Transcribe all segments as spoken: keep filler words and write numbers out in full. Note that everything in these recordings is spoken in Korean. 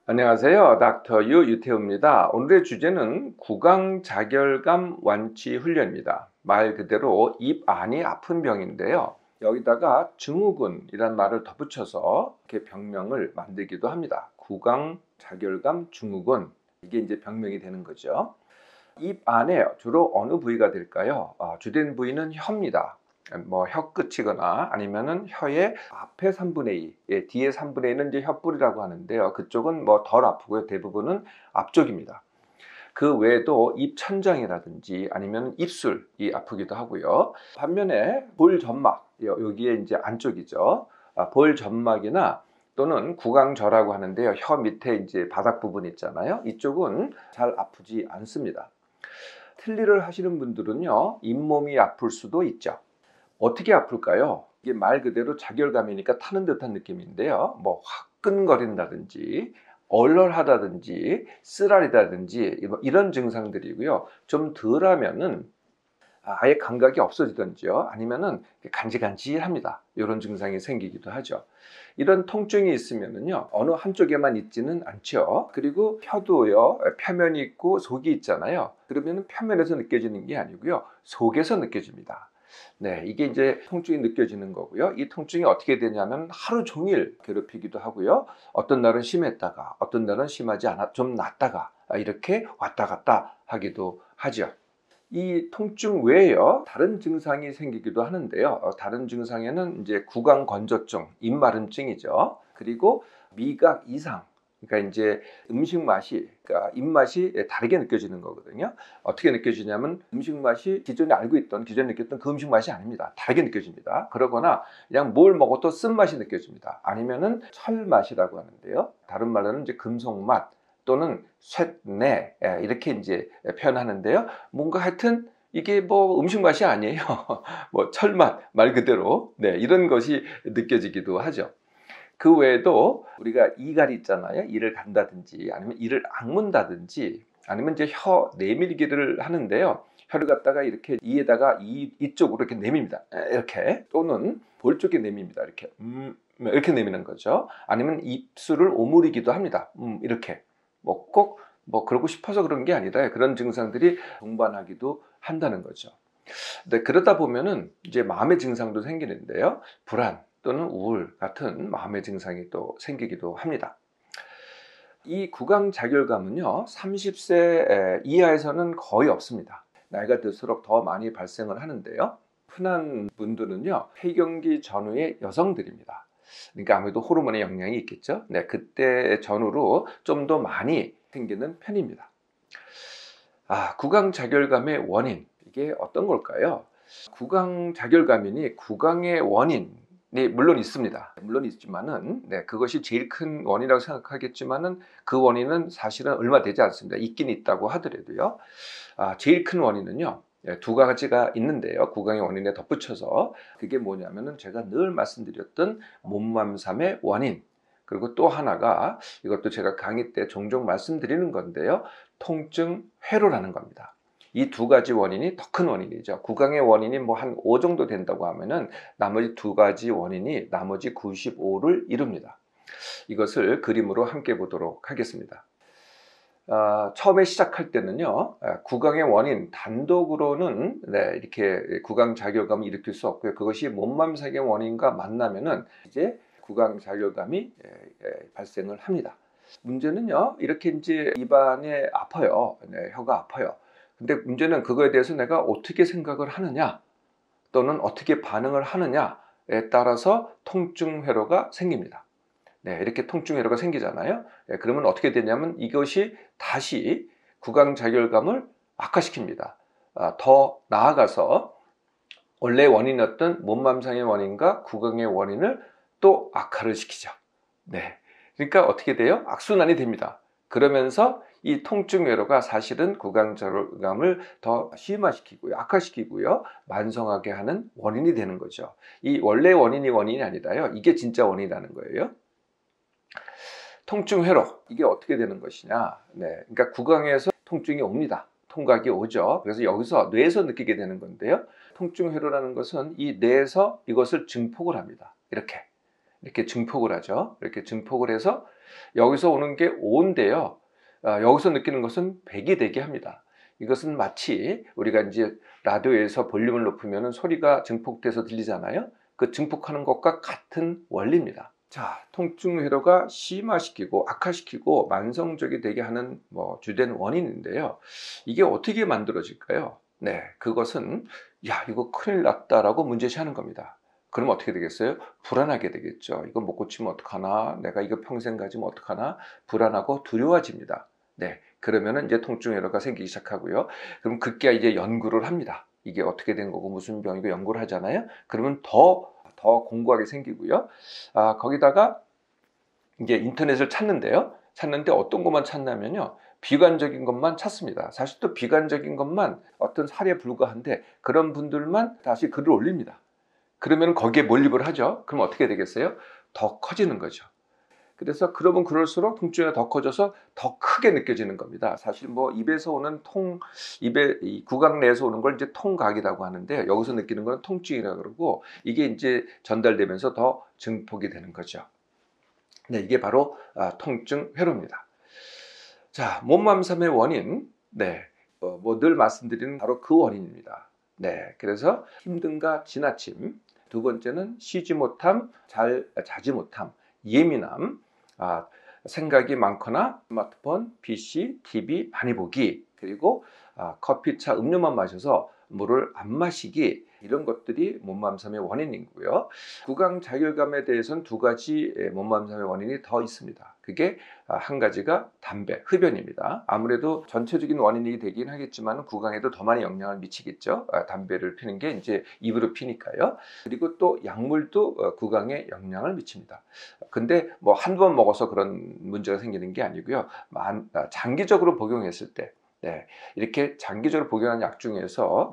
안녕하세요. 닥터 유 유태우입니다. 오늘의 주제는 구강자결감 완치 훈련입니다. 말 그대로 입 안이 아픈 병인데요. 여기다가 증후군이란 말을 덧붙여서 이렇게 병명을 만들기도 합니다. 구강자결감 증후군, 이게 이제 병명이 되는 거죠. 입 안에 주로 어느 부위가 될까요? 아, 주된 부위는 혀입니다. 뭐 혀 끝이거나 아니면은 혀의 앞에 삼분의 이, 예, 뒤에 삼분의 이는 이제 혀뿌리라고 하는데요. 그쪽은 뭐 덜 아프고요. 대부분은 앞쪽입니다. 그 외에도 입 천장이라든지 아니면 입술이 아프기도 하고요. 반면에 볼 점막, 여기에 이제 안쪽이죠. 아, 볼 점막이나 또는 구강저라고 하는데요. 혀 밑에 이제 바닥 부분 있잖아요. 이쪽은 잘 아프지 않습니다. 틀니를 하시는 분들은요, 잇몸이 아플 수도 있죠. 어떻게 아플까요? 이게 말 그대로 자결감이니까 타는 듯한 느낌인데요. 뭐 화끈거린다든지 얼얼하다든지 쓰라리다든지 이런 증상들이고요. 좀 덜하면은 아예 감각이 없어지든지요. 아니면은 간질간질합니다. 이런 증상이 생기기도 하죠. 이런 통증이 있으면은요, 어느 한쪽에만 있지는 않죠. 그리고 혀도요, 표면이 있고 속이 있잖아요. 그러면은 표면에서 느껴지는 게 아니고요, 속에서 느껴집니다. 네, 이게 이제 통증이 느껴지는 거고요. 이 통증이 어떻게 되냐면 하루 종일 괴롭히기도 하고요. 어떤 날은 심했다가 어떤 날은 심하지 않아 좀 낫다가 이렇게 왔다 갔다 하기도 하죠. 이 통증 외에요, 다른 증상이 생기기도 하는데요. 다른 증상에는 이제 구강 건조증, 입마름증이죠. 그리고 미각 이상, 그러니까 이제 음식 맛이, 그러니까 입맛이 다르게 느껴지는 거거든요. 어떻게 느껴지냐면 음식 맛이 기존에 알고 있던, 기존에 느꼈던 그 음식 맛이 아닙니다. 다르게 느껴집니다. 그러거나 그냥 뭘 먹어도 쓴맛이 느껴집니다. 아니면은 철맛이라고 하는데요. 다른 말로는 이제 금속맛 또는 쇳내, 이렇게 이제 표현하는데요. 뭔가 하여튼 이게 뭐 음식 맛이 아니에요. 뭐 철맛 말 그대로, 네, 이런 것이 느껴지기도 하죠. 그 외에도 우리가 이갈이 있잖아요. 이를 간다든지 아니면 이를 악문다든지 아니면 이제 혀 내밀기를 하는데요. 혀를 갖다가 이렇게 이에다가 이 이쪽으로 이렇게 내밉니다. 이렇게, 또는 볼 쪽에 내밉니다. 이렇게 음 이렇게 내미는 거죠. 아니면 입술을 오므리기도 합니다. 음 이렇게 뭐 꼭 뭐 그러고 싶어서 그런 게 아니라 그런 증상들이 동반하기도 한다는 거죠. 네, 그러다 보면은 이제 마음의 증상도 생기는데요. 불안 또는 우울 같은 마음의 증상이 또 생기기도 합니다. 이 구강자결감은요, 삼십 세 이하에서는 거의 없습니다. 나이가 들수록 더 많이 발생을 하는데요. 흔한 분들은요, 폐경기 전후의 여성들입니다. 그러니까 아무래도 호르몬의 영향이 있겠죠. 네, 그때 전후로 좀 더 많이 생기는 편입니다. 아, 구강자결감의 원인, 이게 어떤 걸까요? 구강자결감이니 구강의 원인이 물론 있습니다. 물론 있지만은, 네, 그것이 제일 큰 원인이라고 생각하겠지만은 그 원인은 사실은 얼마 되지 않습니다. 있긴 있다고 하더라도요. 아, 제일 큰 원인은요, 두 가지가 있는데요. 구강의 원인에 덧붙여서 그게 뭐냐면은 제가 늘 말씀드렸던 몸맘삼의 원인, 그리고 또 하나가 이것도 제가 강의 때 종종 말씀드리는 건데요. 통증 회로라는 겁니다. 이 두 가지 원인이 더 큰 원인이죠. 구강의 원인이 뭐 한 오 정도 된다고 하면은 나머지 두 가지 원인이 나머지 구십오를 이룹니다. 이것을 그림으로 함께 보도록 하겠습니다. 어, 처음에 시작할 때는요, 구강의 원인 단독으로는, 네, 이렇게 구강자결감을 일으킬 수 없고요. 그것이 몸맘색의 원인과 만나면은 이제 구강자결감이 발생을 합니다. 문제는요, 이렇게 이제 입안에 아파요. 네, 혀가 아파요. 근데 문제는 그거에 대해서 내가 어떻게 생각을 하느냐 또는 어떻게 반응을 하느냐에 따라서 통증 회로가 생깁니다. 네, 이렇게 통증 회로가 생기잖아요. 네, 그러면 어떻게 되냐면 이것이 다시 구강자결감을 악화시킵니다. 아, 더 나아가서 원래 원인이었던 몸맘상의 원인과 구강의 원인을 또 악화를 시키죠. 네, 그러니까 어떻게 돼요? 악순환이 됩니다. 그러면서 이 통증 회로가 사실은 구강자결감을 더 심화시키고요, 악화시키고요, 만성하게 하는 원인이 되는 거죠. 이 원래 원인이 원인이 아니라요, 이게 진짜 원인이라는 거예요. 통증 회로, 이게 어떻게 되는 것이냐? 네, 그러니까 구강에서 통증이 옵니다. 통각이 오죠. 그래서 여기서 뇌에서 느끼게 되는 건데요. 통증 회로라는 것은 이 뇌에서 이것을 증폭을 합니다. 이렇게. 이렇게 증폭을 하죠. 이렇게 증폭을 해서 여기서 오는 게 오인데요. 아, 여기서 느끼는 것은 백이 되게 합니다. 이것은 마치 우리가 이제 라디오에서 볼륨을 높이면 소리가 증폭돼서 들리잖아요. 그 증폭하는 것과 같은 원리입니다. 자, 통증 회로가 심화시키고 악화시키고 만성적이 되게 하는 뭐 주된 원인인데요. 이게 어떻게 만들어질까요? 네, 그것은 야, 이거 큰일 났다라고 문제시하는 겁니다. 그럼 어떻게 되겠어요? 불안하게 되겠죠. 이거 못 고치면 어떡하나? 내가 이거 평생 가지면 어떡하나? 불안하고 두려워집니다. 네, 그러면은 이제 통증 회로가 생기기 시작하고요. 그럼 급기야 이제 연구를 합니다. 이게 어떻게 된 거고 무슨 병이고 연구를 하잖아요. 그러면 더, 더 공고하게 생기고요. 아, 거기다가 이제 인터넷을 찾는데요. 찾는데 어떤 것만 찾냐면요. 비관적인 것만 찾습니다. 사실 또 비관적인 것만 어떤 사례에 불과한데 그런 분들만 다시 글을 올립니다. 그러면 거기에 몰입을 하죠. 그럼 어떻게 되겠어요? 더 커지는 거죠. 그래서 그러면 그럴수록 통증이 더 커져서 더 크게 느껴지는 겁니다. 사실 뭐 입에서 오는 통, 입에 이 구강 내에서 오는 걸 이제 통각이라고 하는데 여기서 느끼는 건 통증이라고 그러고 이게 이제 전달되면서 더 증폭이 되는 거죠. 네, 이게 바로 아, 통증 회로입니다. 자, 몸맘삼의 원인, 네, 어, 뭐 늘 말씀드리는 바로 그 원인입니다. 네, 그래서 힘듦과 지나침. 두 번째는 쉬지 못함, 잘 자지 못함, 예민함, 아, 생각이 많거나 스마트폰, 피씨, 티비 많이 보기, 그리고 아, 커피, 차, 음료만 마셔서 물을 안 마시기, 이런 것들이 몸맘삼의 원인이고요. 구강 자결감에 대해서는 두 가지 몸맘삼의 원인이 더 있습니다. 그게 한 가지가 담배, 흡연입니다. 아무래도 전체적인 원인이 되긴 하겠지만 구강에도 더 많이 영향을 미치겠죠. 담배를 피는 게 이제 입으로 피니까요. 그리고 또 약물도 구강에 영향을 미칩니다. 근데 뭐 한두 번 먹어서 그런 문제가 생기는 게 아니고요. 장기적으로 복용했을 때 네, 이렇게 장기적으로 복용한 약 중에서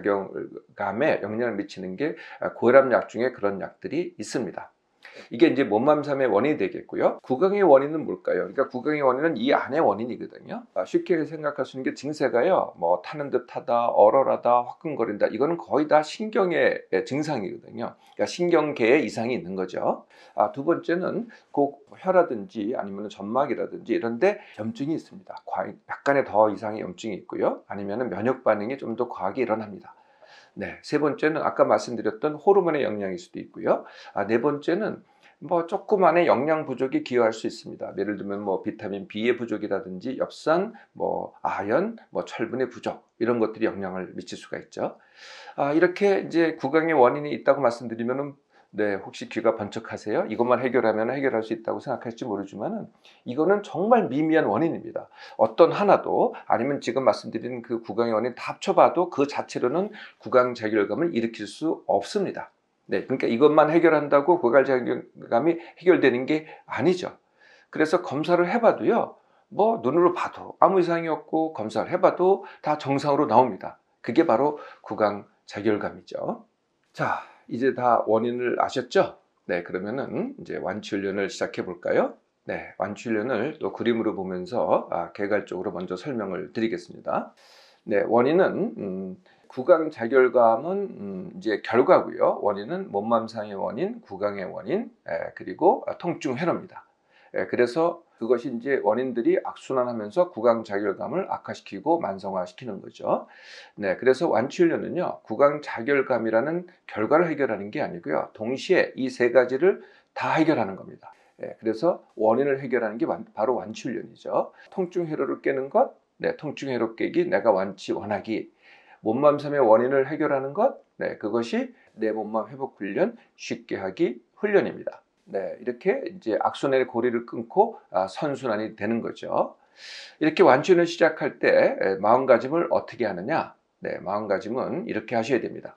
구강작용감에 영향을 미치는 게 고혈압 약 중에 그런 약들이 있습니다. 이게 이제 몸맘삼의 원인이 되겠고요. 구강의 원인은 뭘까요? 그러니까 구강의 원인은 이 안의 원인이거든요. 쉽게 생각할 수 있는 게 증세가요. 뭐 타는 듯하다, 얼얼하다, 화끈거린다. 이거는 거의 다 신경의 증상이거든요. 그러니까 신경계에 이상이 있는 거죠. 아, 두 번째는 꼭 혀라든지 아니면 점막이라든지 이런데 염증이 있습니다. 약간의 더 이상의 염증이 있고요. 아니면 면역 반응이 좀 더 과하게 일어납니다. 네, 세 번째는 아까 말씀드렸던 호르몬의 영향일 수도 있고요. 아, 네 번째는 뭐 조그만의 영양 부족이 기여할 수 있습니다. 예를 들면 뭐 비타민 B의 부족이라든지 엽산, 뭐 아연, 뭐 철분의 부족 이런 것들이 영향을 미칠 수가 있죠. 아, 이렇게 이제 구강의 원인이 있다고 말씀드리면은 네, 혹시 귀가 번쩍하세요? 이것만 해결하면 해결할 수 있다고 생각할지 모르지만은 이거는 정말 미미한 원인입니다. 어떤 하나도 아니면 지금 말씀드린 그 구강의 원인 다 합쳐봐도 그 자체로는 구강 자결감을 일으킬 수 없습니다. 네, 그러니까 이것만 해결한다고 구강 자결감이 해결되는 게 아니죠. 그래서 검사를 해봐도요, 뭐 눈으로 봐도 아무 이상이 없고 검사를 해봐도 다 정상으로 나옵니다. 그게 바로 구강 자결감이죠. 자, 이제 다 원인을 아셨죠? 네, 그러면은 이제 완치 훈련을 시작해 볼까요? 네, 완치 훈련을 또 그림으로 보면서 아, 개괄적으로 먼저 설명을 드리겠습니다. 네, 원인은 음, 구강 자결감은 음, 이제 결과고요. 원인은 몸맘상의 원인, 구강의 원인, 에, 그리고 통증 회로입니다. 에, 그래서 그것이 이제 원인들이 악순환하면서 구강 자결감을 악화시키고 만성화시키는 거죠. 네, 그래서 완치 훈련은요, 구강 자결감이라는 결과를 해결하는 게 아니고요, 동시에 이 세 가지를 다 해결하는 겁니다. 네, 그래서 원인을 해결하는 게 바로 완치 훈련이죠. 통증 회로를 깨는 것, 네, 통증 회로 깨기, 내가 완치 원하기, 몸맘섬의 원인을 해결하는 것, 네, 그것이 내 몸맘 회복 훈련, 쉽게 하기 훈련입니다. 네, 이렇게 이제 악순환의 고리를 끊고 아, 선순환이 되는 거죠. 이렇게 완치를 시작할 때 마음가짐을 어떻게 하느냐? 네, 마음가짐은 이렇게 하셔야 됩니다.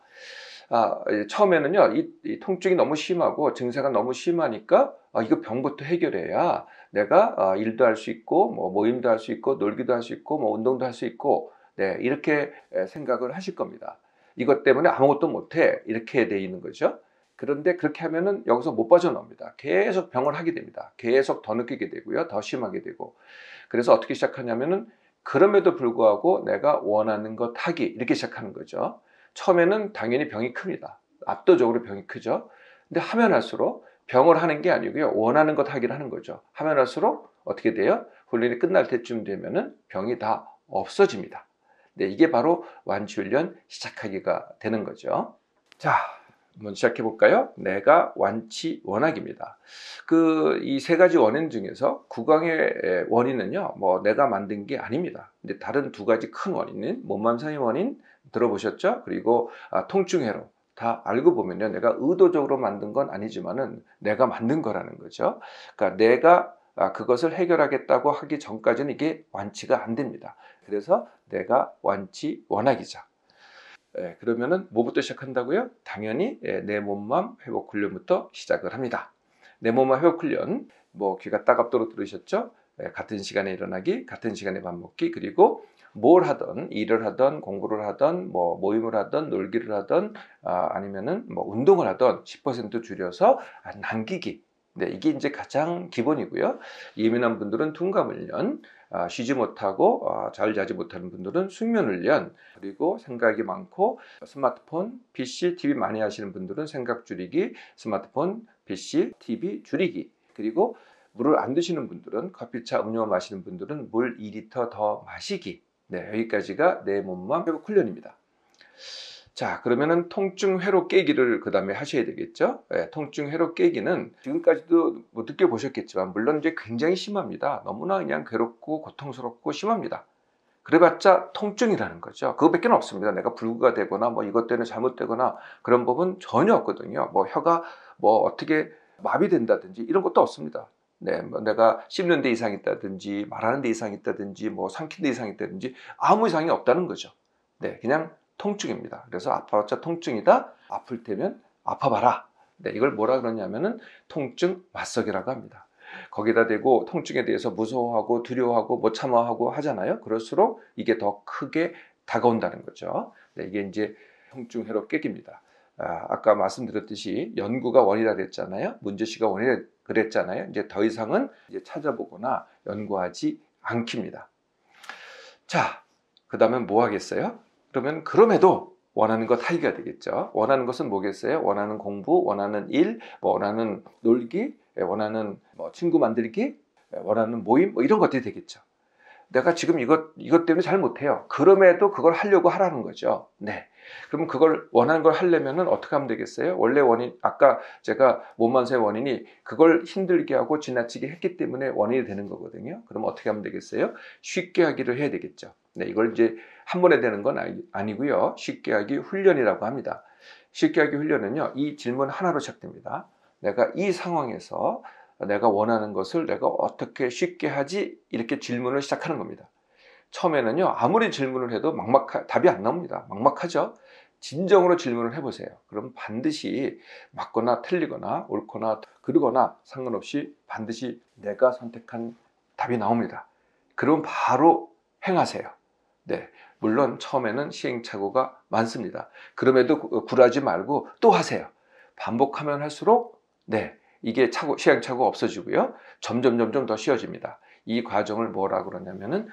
아, 처음에는요, 이, 이 통증이 너무 심하고 증세가 너무 심하니까 아, 이거 병부터 해결해야 내가 아, 일도 할 수 있고, 뭐 모임도 할 수 있고, 놀기도 할 수 있고, 뭐 운동도 할 수 있고, 네, 이렇게 생각을 하실 겁니다. 이것 때문에 아무것도 못해 이렇게 돼 있는 거죠. 그런데 그렇게 하면은 여기서 못 빠져나옵니다. 계속 병을 하게 됩니다. 계속 더 느끼게 되고요. 더 심하게 되고. 그래서 어떻게 시작하냐면은 그럼에도 불구하고 내가 원하는 것 하기 이렇게 시작하는 거죠. 처음에는 당연히 병이 큽니다. 압도적으로 병이 크죠. 근데 하면 할수록 병을 하는 게 아니고요. 원하는 것 하기를 하는 거죠. 하면 할수록 어떻게 돼요? 훈련이 끝날 때쯤 되면은 병이 다 없어집니다. 네, 이게 바로 완치훈련 시작하기가 되는 거죠. 자, 한번 시작해 볼까요? 내가 완치 원학입니다. 그 이 세 가지 원인 중에서 구강의 원인은요, 뭐 내가 만든 게 아닙니다. 근데 다른 두 가지 큰 원인은 몸맘상의 원인 들어보셨죠? 그리고 아, 통증회로 다 알고 보면요, 내가 의도적으로 만든 건 아니지만은 내가 만든 거라는 거죠. 그러니까 내가 아, 그것을 해결하겠다고 하기 전까지는 이게 완치가 안 됩니다. 그래서 내가 완치 원학이죠. 예, 그러면은 뭐부터 시작한다고요? 당연히 예, 내 몸맘 회복 훈련부터 시작을 합니다. 내 몸맘 회복 훈련, 뭐 귀가 따갑도록 들으셨죠? 예, 같은 시간에 일어나기, 같은 시간에 밥 먹기, 그리고 뭘 하던, 일을 하던, 공부를 하던, 뭐 모임을 하던, 놀기를 하던, 아, 아니면은 뭐 운동을 하던 십 퍼센트 줄여서 아, 남기기. 네, 이게 이제 가장 기본이고요. 예민한 분들은 둔감훈련, 아, 쉬지 못하고 아, 잘 자지 못하는 분들은 숙면훈련, 그리고 생각이 많고 스마트폰, 피씨, 티비 많이 하시는 분들은 생각 줄이기, 스마트폰, 피씨, 티비 줄이기, 그리고 물을 안 드시는 분들은 커피차, 음료 마시는 분들은 물 이 리터 더 마시기. 네, 여기까지가 내 몸맘 회복 훈련입니다. 자, 그러면은 통증 회로 깨기를 그 다음에 하셔야 되겠죠. 네, 통증 회로 깨기는 지금까지도 뭐 느껴보셨겠지만 물론 이제 굉장히 심합니다. 너무나 그냥 괴롭고 고통스럽고 심합니다. 그래봤자 통증이라는 거죠. 그거밖에 없습니다. 내가 불구가 되거나 뭐 이것 때문에 잘못되거나 그런 법은 전혀 없거든요. 뭐 혀가 뭐 어떻게 마비된다든지 이런 것도 없습니다. 네, 뭐 내가 씹는 데 이상이 있다든지 말하는 데 이상이 있다든지 뭐 삼키는 데 이상이 있다든지 아무 이상이 없다는 거죠. 네, 그냥 통증입니다. 그래서 아파봤자 통증이다. 아플 때면 아파봐라. 네, 이걸 뭐라 그러냐면은 통증 맞석이라고 합니다. 거기다 대고 통증에 대해서 무서워하고 두려워하고 못 참아하고 하잖아요. 그럴수록 이게 더 크게 다가온다는 거죠. 네, 이게 이제 통증 회로 깨기입니다. 아, 아까 말씀드렸듯이 연구가 원이라 그랬잖아요. 문제시가 원이라 그랬잖아요. 이제 더 이상은 이제 찾아보거나 연구하지 않습니다. 자, 그 다음에 뭐 하겠어요? 그러면 그럼에도 원하는 것 하기가 되겠죠. 원하는 것은 뭐겠어요? 원하는 공부, 원하는 일, 뭐 원하는 놀기, 원하는 뭐 친구 만들기, 원하는 모임, 뭐 이런 것들이 되겠죠. 내가 지금 이것, 이것 때문에 잘 못해요. 그럼에도 그걸 하려고 하라는 거죠. 네. 그럼 그걸 원하는 걸 하려면은 어떻게 하면 되겠어요? 원래 원인, 아까 제가 몸만사의 원인이 그걸 힘들게 하고 지나치게 했기 때문에 원인이 되는 거거든요. 그럼 어떻게 하면 되겠어요? 쉽게 하기를 해야 되겠죠. 네. 이걸 이제 한 번에 되는 건 아니고요. 쉽게 하기 훈련이라고 합니다. 쉽게 하기 훈련은요, 이 질문 하나로 시작됩니다. 내가 이 상황에서 내가 원하는 것을 내가 어떻게 쉽게 하지? 이렇게 질문을 시작하는 겁니다. 처음에는요, 아무리 질문을 해도 막막, 답이 안 나옵니다. 막막하죠? 진정으로 질문을 해보세요. 그럼 반드시 맞거나 틀리거나 옳거나 그르거나 상관없이 반드시 내가 선택한 답이 나옵니다. 그럼 바로 행하세요. 네, 물론 처음에는 시행착오가 많습니다. 그럼에도 굴하지 말고 또 하세요. 반복하면 할수록 네, 이게 차고, 시행착오가 없어지고요. 점점 점점 더 쉬워집니다. 이 과정을 뭐라고 그러냐면은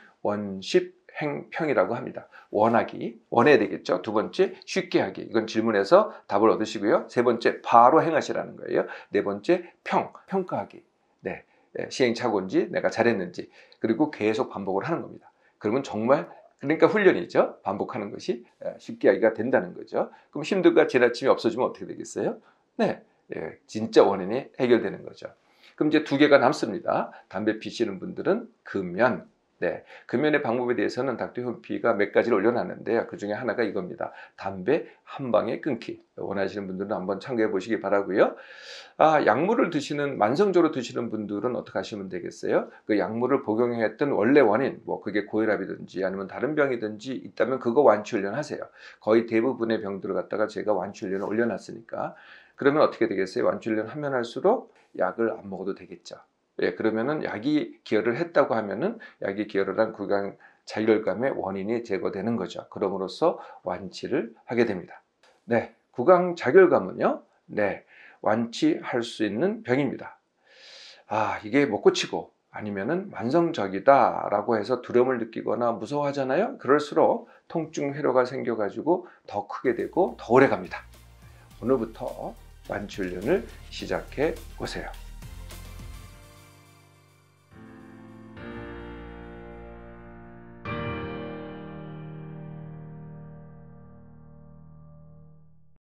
원십행평이라고 합니다. 원하기, 원해야 되겠죠. 두 번째, 쉽게 하기. 이건 질문에서 답을 얻으시고요. 세 번째, 바로 행하시라는 거예요. 네 번째, 평, 평가하기. 네, 시행착오인지 내가 잘했는지. 그리고 계속 반복을 하는 겁니다. 그러면 정말 그러니까 훈련이죠. 반복하는 것이 쉽게 하기가 된다는 거죠. 그럼 힘들과 지나침이 없어지면 어떻게 되겠어요? 네, 예, 진짜 원인이 해결되는 거죠. 그럼 이제 두 개가 남습니다. 담배 피시는 분들은 금연. 네, 금연의 방법에 대해서는 닥터 홈피가 몇 가지를 올려놨는데요. 그 중에 하나가 이겁니다. 담배 한 방에 끊기. 원하시는 분들은 한번 참고해 보시기 바라고요. 아, 약물을 드시는 만성적으로 드시는 분들은 어떻게 하시면 되겠어요? 그 약물을 복용했던 원래 원인, 뭐 그게 고혈압이든지 아니면 다른 병이든지 있다면 그거 완치 훈련하세요. 거의 대부분의 병들을 갖다가 제가 완치 훈련을 올려놨으니까. 그러면 어떻게 되겠어요? 완치 훈련 하면 할수록 약을 안 먹어도 되겠죠. 예, 그러면은 약이 기여를 했다고 하면은 약이 기여를 한 구강 자결감의 원인이 제거되는 거죠. 그럼으로써 완치를 하게 됩니다. 네, 구강 자결감은요, 네, 완치할 수 있는 병입니다. 아, 이게 못 고치고 아니면은 만성적이다라고 해서 두려움을 느끼거나 무서워하잖아요. 그럴수록 통증 회로가 생겨가지고 더 크게 되고 더 오래 갑니다. 오늘부터 완치 훈련을 시작해 보세요.